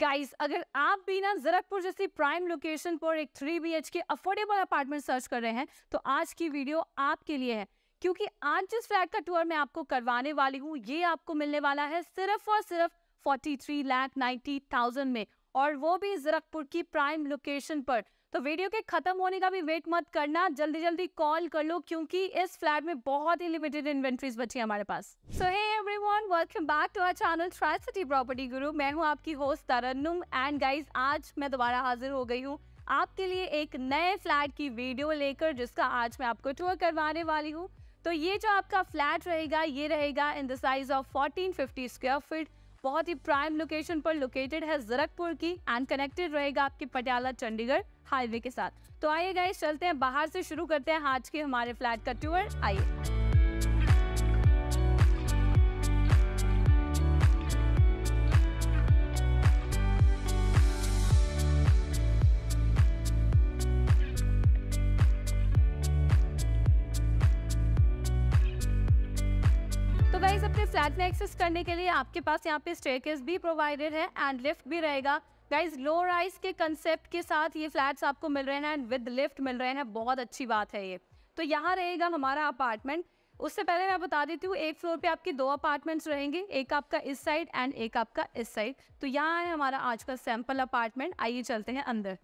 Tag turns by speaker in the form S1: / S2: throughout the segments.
S1: Guys, अगर आप भी ना ज़रकपुर जैसी प्राइम लोकेशन पर एक 3 BHK अफोर्डेबल अपार्टमेंट सर्च कर रहे हैं तो आज की वीडियो आपके लिए है, क्योंकि आज जिस फ्लैट का टूर मैं आपको करवाने वाली हूँ ये आपको मिलने वाला है सिर्फ और सिर्फ 43,90,000 में, और वो भी ज़रकपुर की प्राइम लोकेशन पर। तो वीडियो के खत्म होने का भी वेट मत करना, जल्दी जल्दी कॉल कर लो क्योंकि इस फ्लैट में बहुत ही लिमिटेड इन्वेंट्रीज बची है हमारे पास। So hey everyone, welcome back to our channel tri city property guru. मैं हूं आपकी होस्ट तरन्नुम एंड गाइस, आज मैं दोबारा हाजिर हो गई हूं आपके लिए एक नए फ्लैट की वीडियो लेकर, जिसका आज मैं आपको टूर करवाने वाली हूँ। तो ये जो आपका फ्लैट रहेगा ये रहेगा in the size of 1450 square feet, बहुत ही प्राइम लोकेशन पर लोकेटेड है ज़रकपुर की एंड कनेक्टेड रहेगा आपके पटियाला चंडीगढ़ हाईवे के साथ। तो आइए गाइस, चलते हैं बाहर से शुरू करते हैं आज के हमारे फ्लैट का टूर। आइए। तो गाइस, अपने फ्लैट में एक्सेस करने के लिए आपके पास यहाँ पे स्टेयरकेस भी प्रोवाइडेड है एंड लिफ्ट भी रहेगा। गाइस, लो राइज के कंसेप्ट के साथ ये फ्लैट्स आपको मिल रहे हैं एंड विद लिफ्ट मिल रहे हैं, बहुत अच्छी बात है ये। तो यहाँ रहेगा हमारा अपार्टमेंट। उससे पहले मैं बता देती हूँ, एक फ्लोर पे आपके दो अपार्टमेंट्स रहेंगे, एक आपका इस साइड एंड एक आपका इस साइड। तो यहाँ है हमारा आज का सैंपल अपार्टमेंट। आइए चलते हैं अंदर।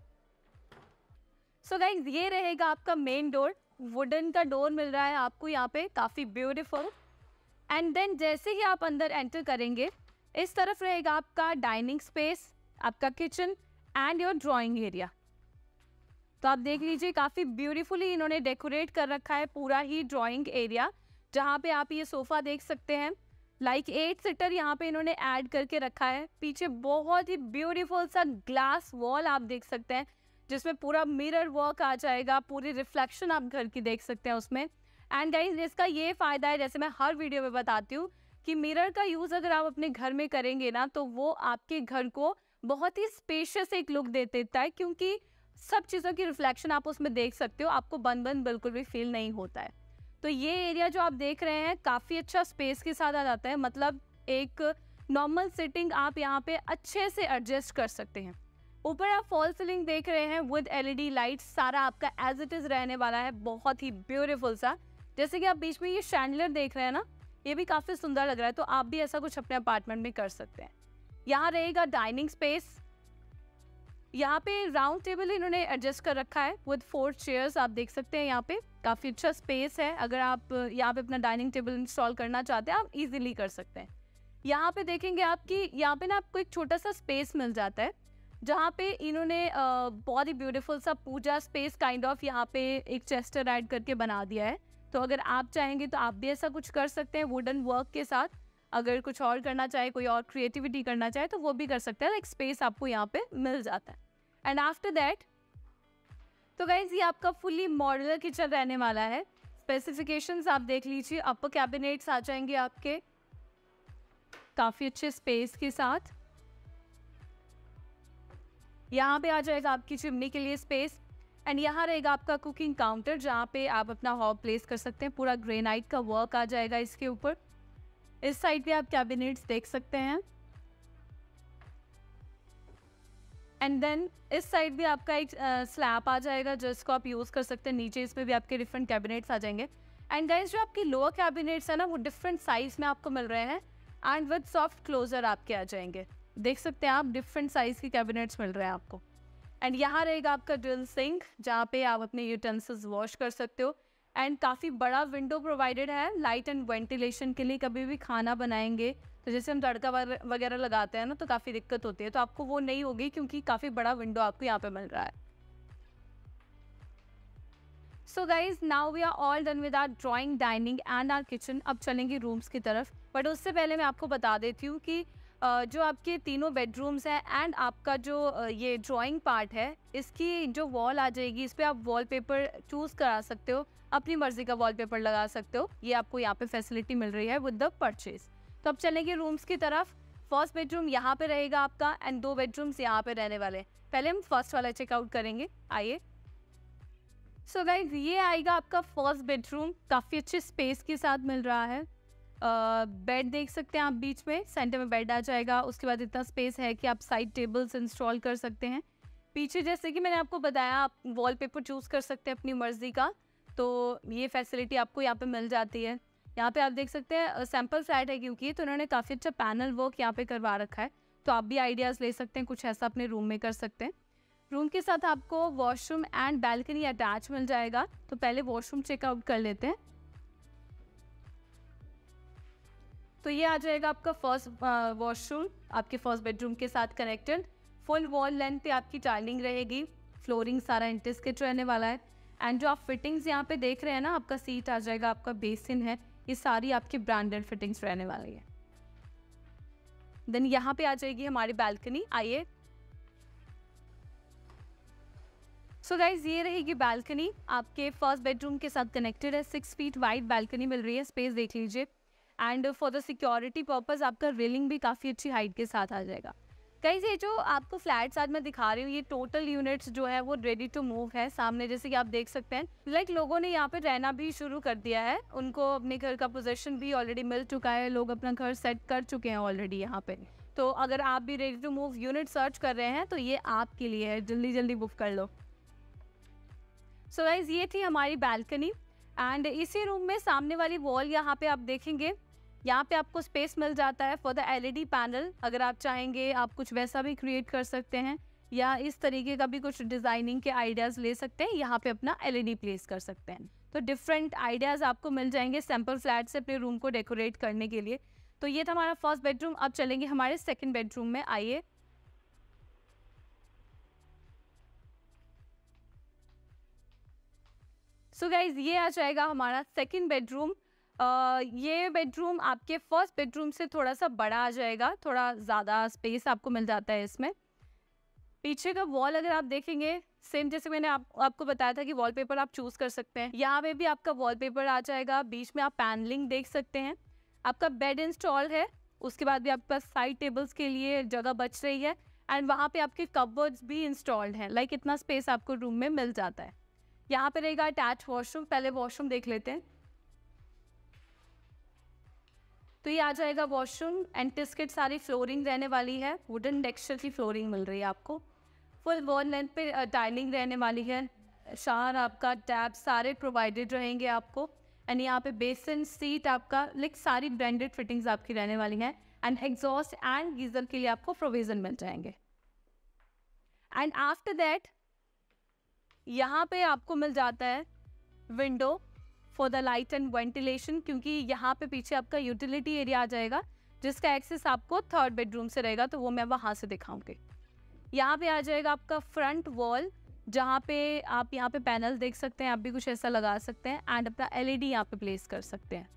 S1: सो गाइस, ये रहेगा आपका मेन डोर। वुडन का डोर मिल रहा है आपको यहाँ पे, काफ़ी ब्यूटीफुल। एंड देन जैसे ही आप अंदर एंटर करेंगे, इस तरफ रहेगा आपका डाइनिंग स्पेस, आपका kitchen and your drawing area. तो आप देख लीजिए, काफ़ी ब्यूटीफुली इन्होंने डेकोरेट कर रखा है पूरा ही ड्राइंग एरिया, जहाँ पे आप ये सोफ़ा देख सकते हैं। लाइक 8 सीटर यहाँ पे इन्होंने ऐड करके रखा है। पीछे बहुत ही ब्यूटीफुल सा ग्लास वॉल आप देख सकते हैं, जिसमें पूरा मिरर वर्क आ जाएगा, पूरी रिफ्लेक्शन आप घर की देख सकते हैं उसमें। एंड गाइस, इसका ये फ़ायदा है, जैसे मैं हर वीडियो में बताती हूँ, कि मिरर का यूज़ अगर आप अपने घर में करेंगे ना, तो वो आपके घर को बहुत ही स्पेशियस एक लुक दे देता है, क्योंकि सब चीज़ों की रिफ्लेक्शन आप उसमें देख सकते हो, आपको बंद बंद बिल्कुल भी फील नहीं होता है। तो ये एरिया जो आप देख रहे हैं काफ़ी अच्छा स्पेस के साथ आ जाता है, मतलब एक नॉर्मल सिटिंग आप यहाँ पे अच्छे से एडजस्ट कर सकते हैं। ऊपर आप फॉल सीलिंग देख रहे हैं विद LED लाइट, सारा आपका एज इट इज़ रहने वाला है, बहुत ही ब्यूटीफुल सा। जैसे कि आप बीच में ये शैंडलर देख रहे हैं ना, ये भी काफ़ी सुंदर लग रहा है, तो आप भी ऐसा कुछ अपने अपार्टमेंट में कर सकते हैं। यहाँ रहेगा डाइनिंग स्पेस। यहाँ पे राउंड टेबल इन्होंने एडजस्ट कर रखा है विद 4 चेयर्स, आप देख सकते हैं। यहाँ पे काफ़ी अच्छा स्पेस है, अगर आप यहाँ पे अपना डाइनिंग टेबल इंस्टॉल करना चाहते हैं आप इजीली कर सकते हैं। यहाँ पे देखेंगे आपकी, यहाँ पे ना आपको एक छोटा सा स्पेस मिल जाता है, जहाँ पे इन्होंने बहुत ही ब्यूटीफुल सा पूजा स्पेस काइंड ऑफ यहाँ पे एक चेस्टर ऐड करके बना दिया है। तो अगर आप चाहेंगे तो आप भी ऐसा कुछ कर सकते हैं वुडन वर्क के साथ। अगर कुछ और करना चाहे, कोई और क्रिएटिविटी करना चाहे, तो वो भी कर सकते हैं। एक स्पेस आपको यहाँ पे मिल जाता है। एंड आफ्टर दैट, तो गाइज, ये आपका फुली मॉड्यूलर किचन रहने वाला है। स्पेसिफिकेशंस आप देख लीजिए, अपर कैबिनेट्स आ जाएंगे आपके काफ़ी अच्छे स्पेस के साथ। यहाँ पे आ जाएगा आपकी चिमनी के लिए स्पेस, एंड यहाँ रहेगा आपका कुकिंग काउंटर, जहाँ पे आप अपना हॉब प्लेस कर सकते हैं। पूरा ग्रेनाइट का वर्क आ जाएगा इसके ऊपर। इस साइड पे आप कैबिनेट्स देख सकते हैं। एंड देन इस साइड भी आपका एक स्लैब आ जाएगा, जिसको आप यूज़ कर सकते हैं। नीचे इस पे भी आपके डिफरेंट कैबिनेट्स आ जाएंगे। एंड गाइस, जो आपकी लोअर कैबिनेट्स है ना, वो डिफरेंट साइज में आपको मिल रहे हैं एंड विद सॉफ्ट क्लोजर आपके आ जाएंगे। देख सकते हैं आप, डिफरेंट साइज़ के कैबिनेट्स मिल रहे हैं आपको। एंड यहाँ रहेगा आपका ड्रिल सिंक, जहाँ पे आप अपने यूटेंसिल्स वॉश कर सकते हो। एंड काफ़ी बड़ा विंडो प्रोवाइडेड है लाइट एंड वेंटिलेशन के लिए। कभी भी खाना बनाएंगे तो जैसे हम तड़का वगैरह लगाते हैं ना, तो काफ़ी दिक्कत होती है, तो आपको वो नहीं होगी, क्योंकि काफ़ी बड़ा विंडो आपको यहाँ पे मिल रहा है। So guys, now we are all done with our drawing, dining and our kitchen. अब चलेंगे रूम्स की तरफ, बट उससे पहले मैं आपको बता देती हूँ कि जो आपके तीनों बेडरूम्स हैं एंड आपका जो ये ड्राइंग पार्ट है, इसकी जो वॉल आ जाएगी, इस पर आप वॉलपेपर चूज़ करा सकते हो, अपनी मर्ज़ी का वॉलपेपर लगा सकते हो। ये आपको यहाँ पे फैसिलिटी मिल रही है विद द परचेज। तो अब चलेंगे रूम्स की तरफ। फर्स्ट बेडरूम यहाँ पे रहेगा आपका एंड 2 बेडरूम्स यहाँ पे रहने वाले हैं। पहले हम फर्स्ट वाला चेकआउट करेंगे, आइए। सो गाइज, ये आएगा आपका फर्स्ट बेडरूम, काफ़ी अच्छे स्पेस के साथ मिल रहा है। बेड देख सकते हैं आप, बीच में सेंटर में बेड आ जाएगा। उसके बाद इतना स्पेस है कि आप साइड टेबल्स इंस्टॉल कर सकते हैं। पीछे जैसे कि मैंने आपको बताया, आप वॉलपेपर चूज़ कर सकते हैं अपनी मर्ज़ी का, तो ये फैसिलिटी आपको यहाँ पे मिल जाती है। यहाँ पे आप देख सकते हैं सैम्पल फ्लैट है क्योंकि, तो उन्होंने काफ़ी अच्छा पैनल वर्क यहाँ पे करवा रखा है, तो आप भी आइडियाज़ ले सकते हैं, कुछ ऐसा अपने रूम में कर सकते हैं। रूम के साथ आपको वॉशरूम एंड बैल्कनी अटैच मिल जाएगा, तो पहले वॉशरूम चेकआउट कर लेते हैं। तो ये आ जाएगा आपका फर्स्ट वॉशरूम, आपके फर्स्ट बेडरूम के साथ कनेक्टेड। फुल वॉल लेंथ पे आपकी टाइलिंग रहेगी, फ्लोरिंग सारा इंटिस्केट रहने वाला है। एंड जो आप फिटिंग्स यहाँ पे देख रहे हैं ना, आपका सीट आ जाएगा, आपका बेसिन है, ये सारी आपकी ब्रांडेड फिटिंग्स रहने वाली है। देन यहाँ पे आ जाएगी हमारी बैल्कनी, आइए। सो गाइज ये रहेगी बैल्कनी, आपके फर्स्ट बेडरूम के साथ कनेक्टेड है। 6 फीट वाइड बैल्कनी मिल रही है, स्पेस देख लीजिए। And for the security purpose आपका रेलिंग भी काफ़ी अच्छी हाइट के साथ आ जाएगा। गाइस ये जो आपको फ्लैट्स आज मैं दिखा रही हूँ, ये टोटल यूनिट्स जो है वो रेडी टू मूव है। सामने जैसे कि आप देख सकते हैं, लाइक लोगों ने यहाँ पे रहना भी शुरू कर दिया है, उनको अपने घर का पोजीशन भी ऑलरेडी मिल चुका है, लोग अपना घर सेट कर चुके हैं ऑलरेडी यहाँ पे। तो अगर आप भी ready to move unit search कर रहे हैं तो ये आपके लिए है, जल्दी जल्दी बुक कर लो। सो गाइस ये थी हमारी बैल्कनी। एंड इसी रूम में सामने वाली वॉल यहाँ पे आप देखेंगे, यहाँ पे आपको स्पेस मिल जाता है फॉर द एलईडी पैनल। अगर आप चाहेंगे आप कुछ वैसा भी क्रिएट कर सकते हैं, या इस तरीके का भी कुछ डिज़ाइनिंग के आइडियाज़ ले सकते हैं, यहाँ पे अपना एलईडी प्लेस कर सकते हैं। तो डिफरेंट आइडियाज़ आपको मिल जाएंगे सैम्पल फ्लैट से अपने रूम को डेकोरेट करने के लिए। तो ये था हमारा फर्स्ट बेडरूम। अब चलेंगे हमारे सेकेंड बेडरूम में, आइए। सो गाइज ये आ जाएगा हमारा सेकेंड बेडरूम। ये बेडरूम आपके फर्स्ट बेडरूम से थोड़ा सा बड़ा आ जाएगा, थोड़ा ज़्यादा स्पेस आपको मिल जाता है इसमें। पीछे का वॉल अगर आप देखेंगे, सेम जैसे मैंने आपको बताया था कि वॉलपेपर आप चूज़ कर सकते हैं, यहाँ पे भी आपका वॉलपेपर आ जाएगा। बीच में आप पैनलिंग देख सकते हैं, आपका बेड इंस्टॉल है। उसके बाद भी आपके पास साइड टेबल्स के लिए जगह बच रही है। एंड वहाँ पे आपके कबर्ड्स भी इंस्टॉल्ड हैं, लाइक इतना स्पेस आपको रूम में मिल जाता है। यहाँ पे रहेगा अटैच वॉशरूम, पहले वॉशरूम देख लेते हैं। तो ये आ जाएगा वॉशरूम, एंटिस्केट सारी फ्लोरिंग रहने वाली है, वुडन टेक्सचर की फ्लोरिंग मिल रही है आपको। फुल वॉल लेंथ पे टाइलिंग रहने वाली है, शावर आपका टैप सारे प्रोवाइडेड रहेंगे आपको। एंड यहाँ पे बेसिन, सीट आपका, लाइक सारी ब्रांडेड फिटिंग्स आपकी रहने वाली हैं। एंड एग्जॉस्ट एंड गीजर के लिए आपको प्रोविजन मिल जाएंगे। एंड आफ्टर दैट यहाँ पे आपको मिल जाता है window for the light and ventilation, क्योंकि यहाँ पे पीछे आपका यूटिलिटी एरिया आ जाएगा जिसका एक्सेस आपको थर्ड बेडरूम से रहेगा, तो वो मैं वहाँ से दिखाऊंगी। यहाँ पे आ जाएगा आपका फ्रंट वॉल, जहाँ पे आप यहाँ पे पैनल देख सकते हैं, आप भी कुछ ऐसा लगा सकते हैं। एंड अपना एलईडी यहाँ पे प्लेस कर सकते हैं।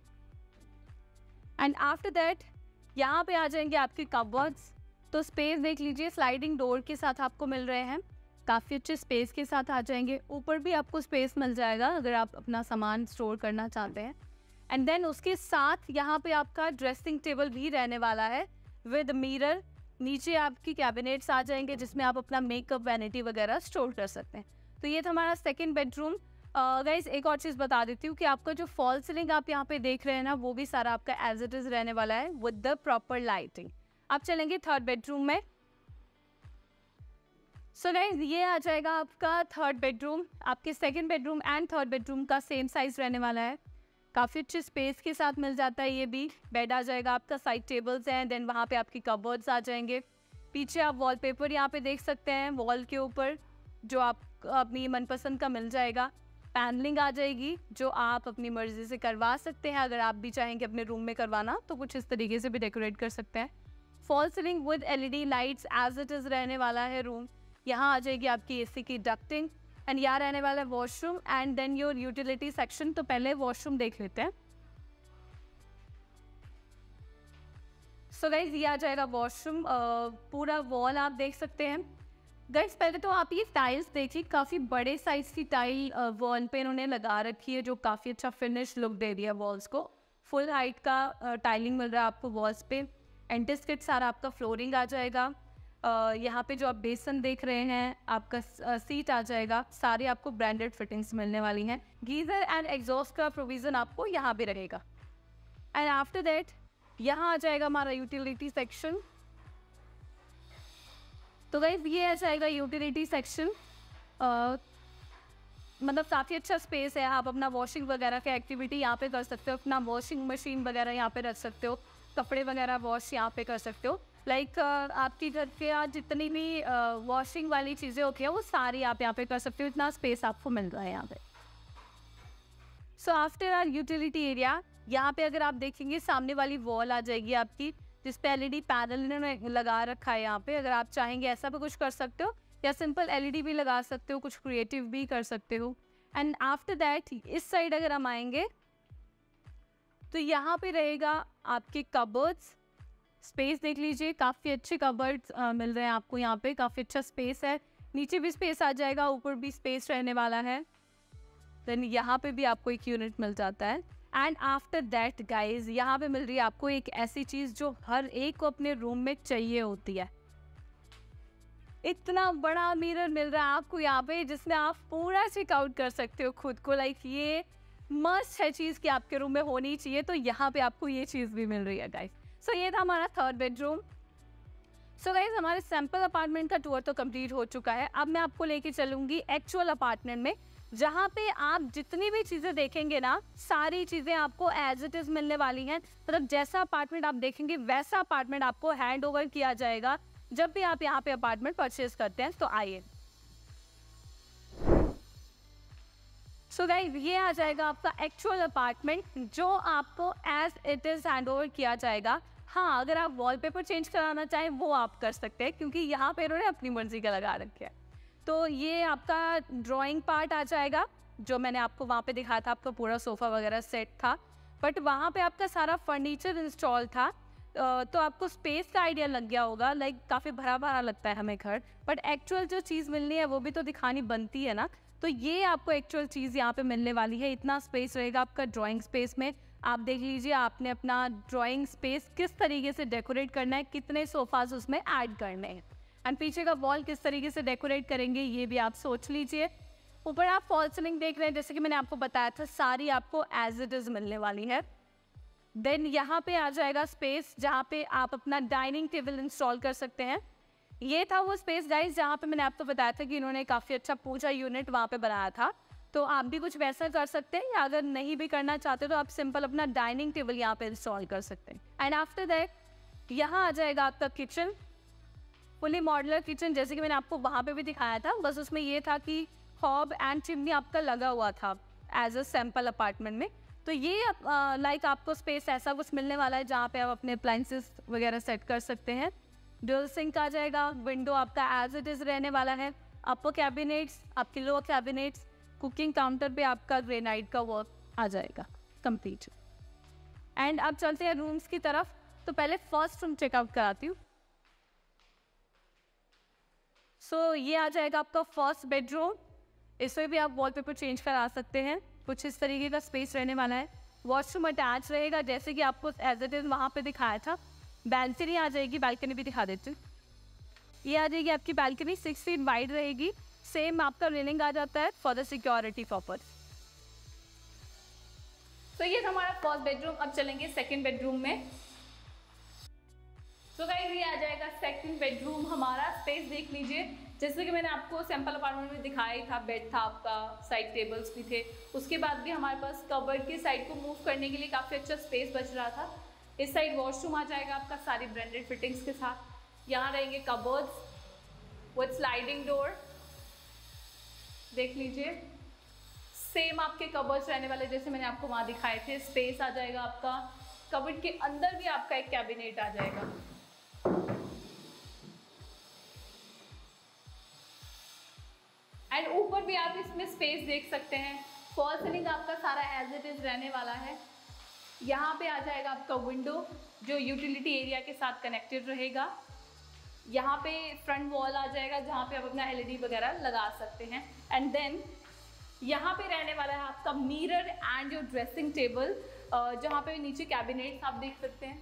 S1: एंड आफ्टर दैट यहाँ पे आ जाएंगे आपके कबर्ड्स। तो स्पेस देख लीजिए, स्लाइडिंग डोर के साथ आपको मिल रहे हैं, काफ़ी अच्छे स्पेस के साथ आ जाएंगे। ऊपर भी आपको स्पेस मिल जाएगा अगर आप अपना सामान स्टोर करना चाहते हैं। एंड देन उसके साथ यहाँ पे आपका ड्रेसिंग टेबल भी रहने वाला है विद मिरर। नीचे आपकी कैबिनेट्स आ जाएंगे जिसमें आप अपना मेकअप, वैनिटी वगैरह स्टोर कर सकते हैं। तो ये था हमारा सेकेंड बेडरूम। गाइस एक और चीज़ बता देती हूँ कि आपका जो फॉल सीलिंग आप यहाँ पे देख रहे हैं ना, वो भी सारा आपका एज इट इज़ रहने वाला है विद द प्रॉपर लाइटिंग। आप चलेंगे थर्ड बेडरूम में। सो गाइज ये आ जाएगा आपका थर्ड बेडरूम। आपके second bedroom and third bedroom का सेम साइज़ रहने वाला है, काफ़ी अच्छे स्पेस के साथ मिल जाता है। ये भी बेड आ जाएगा आपका, साइड टेबल्स हैं, देन वहाँ पे आपकी कबर्ड्स आ जाएंगे। पीछे आप वॉलपेपर यहाँ पे देख सकते हैं वॉल के ऊपर, जो आप अपनी मनपसंद का मिल जाएगा। पैनलिंग आ जाएगी जो आप अपनी मर्ज़ी से करवा सकते हैं, अगर आप भी चाहेंगे अपने रूम में करवाना तो कुछ इस तरीके से भी डेकोरेट कर सकते हैं। False ceiling with LED lights as it is रहने वाला है रूम। यहाँ आ जाएगी आपकी एसी की डक्टिंग। एंड यहाँ रहने वाला है washroom and then your utility section. तो पहले वॉशरूम देख लेते हैं। सो गाइज ये आ जाएगा वॉशरूम, पूरा वॉल आप देख सकते हैं। गाइज पहले तो आप ये टाइल्स देखिए, काफ़ी बड़े साइज़ की टाइल वॉल पे इन्होंने लगा रखी है, जो काफ़ी अच्छा फिनिश लुक दे दिया वॉल्स को। फुल हाइट का टाइलिंग मिल रहा है आपको वॉल्स पे। एंटिस्केट सारा आपका फ्लोरिंग आ जाएगा। यहाँ पे जो आप बेसन देख रहे हैं, आपका सीट आ जाएगा, सारे आपको ब्रांडेड फिटिंग्स मिलने वाली हैं। गीज़र एंड एग्जॉस्ट का प्रोविज़न आपको यहाँ पे रहेगा। एंड आफ्टर दैट यहाँ आ जाएगा हमारा यूटिलिटी सेक्शन। तो गाइस ये आ जाएगा यूटिलिटी सेक्शन। मतलब काफ़ी अच्छा स्पेस है, आप अपना वॉशिंग वगैरह का एक्टिविटी यहाँ पे कर सकते हो, अपना वॉशिंग मशीन वगैरह यहाँ पे रख सकते हो, कपड़े वगैरह वॉश यहाँ पे कर सकते हो। लाइक आपकी घर के आज जितनी भी वॉशिंग वाली चीज़ें होती हैं वो सारी आप यहाँ पे कर सकते हो, इतना स्पेस आपको मिल रहा है यहाँ पे। So after our utility area, यहाँ पे अगर आप देखेंगे सामने वाली वॉल आ जाएगी आपकी, जिस पे एलईडी पैनल इन्होंने लगा रखा है यहाँ पे। अगर आप चाहेंगे ऐसा भी कुछ कर सकते हो, या सिंपल एलईडी भी लगा सकते हो, कुछ क्रिएटिव भी कर सकते हो। एंड आफ्टर दैट इस साइड अगर हम आएंगे तो यहाँ पे रहेगा आपके कबर्ड्स। स्पेस देख लीजिए, काफ़ी अच्छे कबर्ड्स मिल रहे हैं आपको यहाँ पे, काफ़ी अच्छा स्पेस है। नीचे भी स्पेस आ जाएगा, ऊपर भी स्पेस रहने वाला है। देन यहाँ पे भी आपको एक यूनिट मिल जाता है। एंड आफ्टर दैट गाइज यहाँ पे मिल रही है आपको एक ऐसी चीज़ जो हर एक को अपने रूम में चाहिए होती है। इतना बड़ा मिरर मिल रहा है आपको यहाँ पे, जिसमें आप पूरा चेकआउट कर सकते हो खुद को। लाइक ये मस्ट है चीज़ कि आपके रूम में होनी चाहिए, तो यहाँ पे आपको ये चीज़ भी मिल रही है गाइज। सो ये था हमारा थर्ड बेडरूम। सो गाइज हमारे सैम्पल अपार्टमेंट का टूर तो कंप्लीट हो चुका है। अब मैं आपको लेके चलूँगी एक्चुअल अपार्टमेंट में, जहाँ पे आप जितनी भी चीज़ें देखेंगे ना, सारी चीज़ें आपको एज इट इज़ मिलने वाली हैं। मतलब जैसा अपार्टमेंट आप देखेंगे वैसा अपार्टमेंट आपको हैंड ओवर किया जाएगा जब भी आप यहाँ पे अपार्टमेंट परचेज करते हैं। तो आइए। सो गाइस ये आ जाएगा आपका एक्चुअल अपार्टमेंट, जो आपको as it is hand over किया जाएगा। हाँ, अगर आप वॉलपेपर चेंज कराना चाहें वो आप कर सकते हैं, क्योंकि यहाँ पे इन्होंने अपनी मर्जी का लगा रखे है। तो ये आपका ड्राइंग पार्ट आ जाएगा, जो मैंने आपको वहाँ पे दिखाया था, आपका पूरा सोफ़ा वगैरह सेट था, बट वहाँ पे आपका सारा फर्नीचर इंस्टॉल था। तो आपको स्पेस का आइडिया लग गया होगा, लाइक काफ़ी भरा भरा लगता है हमें घर, बट एक्चुअल जो चीज़ मिलनी है वो भी तो दिखानी बनती है ना। तो ये आपको एक्चुअल चीज़ यहाँ पे मिलने वाली है। इतना स्पेस रहेगा आपका ड्राइंग स्पेस में। आप देख लीजिए आपने अपना ड्राइंग स्पेस किस तरीके से डेकोरेट करना है, कितने सोफ़ाज उसमें ऐड करने हैं, एंड पीछे का वॉल किस तरीके से डेकोरेट करेंगे ये भी आप सोच लीजिए। ऊपर आप फॉल सीलिंग देख रहे हैं, जैसे कि मैंने आपको बताया था, सारी आपको एज इट इज़ मिलने वाली है। देन यहाँ पे आ जाएगा स्पेस जहाँ पे आप अपना डाइनिंग टेबल इंस्टॉल कर सकते हैं। ये था वो स्पेस गाइस जहाँ पे मैंने आपको बताया था कि इन्होंने काफ़ी अच्छा पूजा यूनिट वहाँ पे बनाया था। तो आप भी कुछ वैसा कर सकते हैं, या अगर नहीं भी करना चाहते तो आप सिंपल अपना डाइनिंग टेबल यहाँ पे इंस्टॉल कर सकते हैं। एंड आफ्टर दैट यहाँ आ जाएगा आपका किचन, फुली मॉड्यूलर किचन, जैसे कि मैंने आपको वहाँ पे भी दिखाया था। बस उसमें ये था कि हॉब एंड चिमनी आपका लगा हुआ था एज अ सैम्पल अपार्टमेंट में। तो ये लाइक आपको स्पेस ऐसा कुछ मिलने वाला है जहाँ पे आप अपने अप्लाइंसेस वगैरह सेट कर सकते हैं। ड्यूल सिंक आ जाएगा, विंडो आपका एज इट इज़ रहने वाला है, अपर कैबिनेट्स, आपके लोअर कैबिनेट्स, कुकिंग काउंटर पे आपका ग्रेनाइट का वर्क आ जाएगा कंप्लीट। एंड अब चलते हैं रूम्स की तरफ। तो पहले फर्स्ट रूम चेकआउट कराती हूँ। सो ये आ जाएगा आपका फर्स्ट बेडरूम। इसमें भी आप वॉलपेपर चेंज करा सकते हैं, कुछ इस तरीके का स्पेस रहने वाला है। वॉशरूम अटैच रहेगा, जैसे कि आपको एज इट इज़ वहाँ पे दिखाया था। बैल्कनी आ जाएगी, बैल्कनी भी दिखा देती हूँ। ये आ जाएगी आपकी बैल्कनी, 6 फीट वाइड रहेगी। सेम आपका रेलिंग आ जाता है फॉर द सिक्योरिटी पर्पस। तो ये था हमारा फर्स्ट बेडरूम। अब चलेंगे सेकंड बेडरूम में। तो गाइस ये आ जाएगा सेकंड बेडरूम हमारा। स्पेस देख लीजिए, जैसे कि मैंने आपको सैम्पल अपार्टमेंट में दिखाया ही था, बेड था आपका, साइड टेबल्स भी थे। उसके बाद भी हमारे पास कबर्ड के साइड को मूव करने के लिए काफ़ी अच्छा स्पेस बच रहा था। इस साइड वॉशरूम आ जाएगा आपका सारी ब्रांडेड फिटिंग्स के साथ। यहाँ रहेंगे कबर्ड्स विद स्लाइडिंग डोर, देख लीजिए। सेम आपके कबर्ड्स रहने वाले जैसे मैंने आपको वहाँ दिखाए थे। स्पेस आ जाएगा आपका, कबर्ड के अंदर भी आपका एक कैबिनेट आ जाएगा। एंड ऊपर भी आप इसमें स्पेस देख सकते हैं। फॉल सीलिंग आपका सारा एज इट इज़ रहने वाला है। यहाँ पे आ जाएगा आपका विंडो जो यूटिलिटी एरिया के साथ कनेक्टेड रहेगा। यहाँ पे फ्रंट वॉल आ जाएगा जहाँ पे आप अपना एलईडी वगैरह लगा सकते हैं। एंड देन यहाँ पे रहने वाला है आपका mirror and your dressing table, जहाँ पे नीचे कैबिनेट्स आप देख सकते हैं।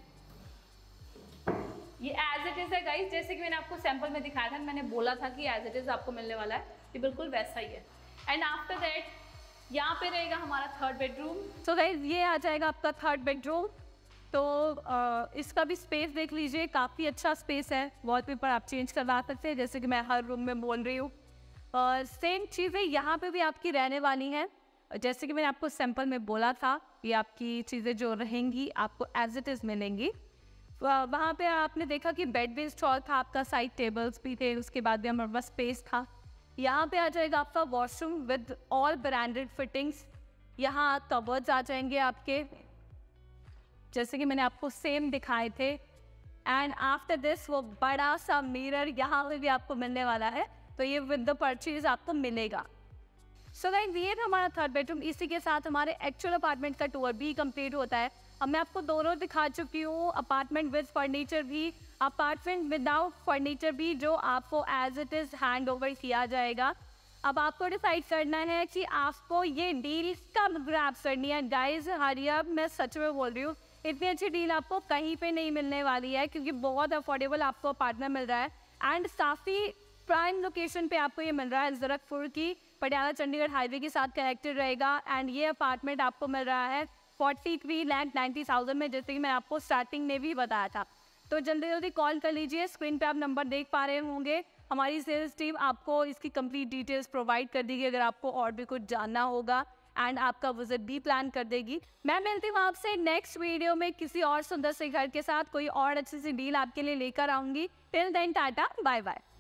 S1: ये एज इट इज़ है गाइस, जैसे कि मैंने आपको सैंपल में दिखाया था, मैंने बोला था कि एज इट इज़ आपको मिलने वाला है, ये बिल्कुल वैसा ही है। एंड आफ्टर दैट यहाँ पे रहेगा हमारा थर्ड बेडरूम। सो गाइस ये आ जाएगा आपका थर्ड बेडरूम। तो इसका भी स्पेस देख लीजिए, काफ़ी अच्छा स्पेस है। वॉलपेपर आप चेंज करवा सकते हैं, जैसे कि मैं हर रूम में बोल रही हूँ। सेम चीज़ें यहाँ पे भी आपकी रहने वाली हैं। जैसे कि मैंने आपको सैंपल में बोला था, ये आपकी चीज़ें जो रहेंगी आपको एज इट इज़ मिलेंगी। वहाँ पे आपने देखा कि बेड भी इंस्टॉल था आपका, साइड टेबल्स भी थे, उसके बाद भी हमारे पास स्पेस था। यहाँ पे आ जाएगा आपका washroom with all branded fittings. यहाँ कबर्ड्स आ जाएंगे आपके, जैसे कि मैंने आपको सेम दिखाए थे। एंड आफ्टर दिस वो बड़ा सा मिरर यहाँ पे भी आपको मिलने वाला है, तो ये विद द परचेज आपको मिलेगा। सो गाइस, ये था हमारा थर्ड बेडरूम। इसी के साथ हमारे एक्चुअल अपार्टमेंट का टूर भी कंप्लीट होता है। अब मैं आपको दोनों दिखा चुकी हूँ, अपार्टमेंट विद फर्नीचर भी, अपार्टमेंट विदाउट फर्नीचर भी, जो आपको as it is hand over किया जाएगा। अब आपको डिसाइड करना है कि आपको ये डील कब ग्रैब करनी है। गाइस हरी अप, मैं सच में बोल रही हूँ, इतनी अच्छी डील आपको कहीं पे नहीं मिलने वाली है, क्योंकि बहुत अफोर्डेबल आपको अपार्टमेंट मिल रहा है एंड काफ़ी प्राइम लोकेशन पे आपको ये मिल रहा है। ज़रकपुर की पटियाला चंडीगढ़ हाईवे के साथ कनेक्टेड रहेगा। एंड ये अपार्टमेंट आपको मिल रहा है 43,90,000 में, जैसे कि मैं आपको स्टार्टिंग में भी बताया था। तो जल्दी जल्दी कॉल कर लीजिए, स्क्रीन पे आप नंबर देख पा रहे होंगे। हमारी सेल्स टीम आपको इसकी कंप्लीट डिटेल्स प्रोवाइड कर देगी अगर आपको और भी कुछ जानना होगा, एंड आपका विजिट भी प्लान कर देगी। मैं मिलती हूँ आपसे नेक्स्ट वीडियो में किसी और सुंदर से घर के साथ, कोई और अच्छी सी डील आपके लिए लेकर आऊँगी। Till then tata, bye bye.